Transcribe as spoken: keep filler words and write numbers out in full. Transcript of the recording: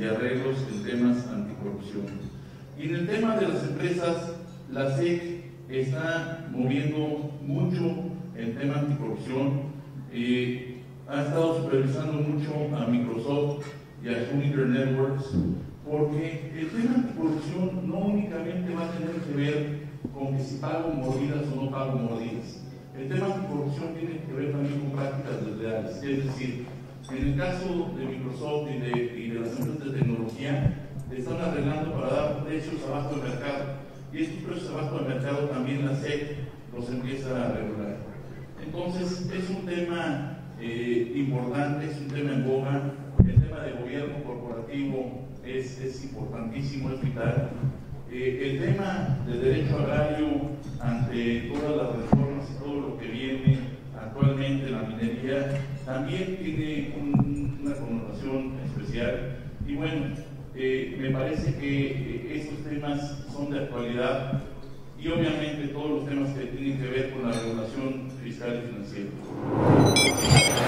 de arreglos en temas anticorrupción. Y en el tema de las empresas, la S E C está moviendo mucho el tema anticorrupción, eh, ha estado supervisando mucho a Microsoft y a Juniper Networks, porque el tema anticorrupción no únicamente va a tener que ver con que si pago mordidas o no pago mordidas. El tema anticorrupción tiene que ver también con prácticas desleales, es decir, en el caso de Microsoft y de, y de las empresas de tecnología, están arreglando para dar precios abajo del mercado, y estos precios abajo del mercado también la S E C los empieza a regular. Entonces, es un tema eh, importante, es un tema en boga. El tema de gobierno corporativo es, es importantísimo, es vital. Eh, el tema del derecho agrario ante todas las reformas y todo lo que viene actualmente en la minería también tiene un, una connotación especial. Y bueno, eh, me parece que eh, estos temas son de actualidad y obviamente todos los temas que tienen que ver con la regulación fiscal y financiera.